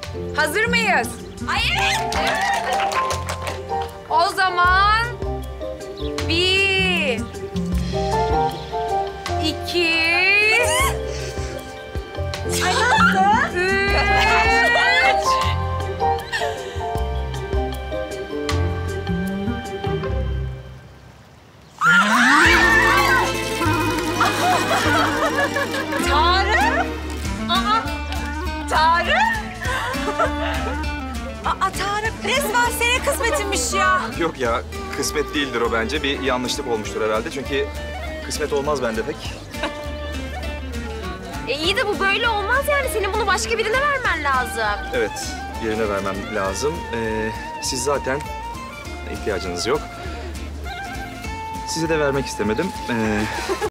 Hazır mıyız? Ay evet. O zaman... 1... 2... Ay nasıl? 3... Tarık. Tarık. Tarık resmen senin kısmetinmiş ya. Yok ya, kısmet değildir o bence. Bir yanlışlık olmuştur herhalde. Çünkü kısmet olmaz bende pek. İyi de bu böyle olmaz yani. Senin bunu başka birine vermen lazım. Evet, birine vermem lazım. Siz zaten ihtiyacınız yok. Size de vermek istemedim.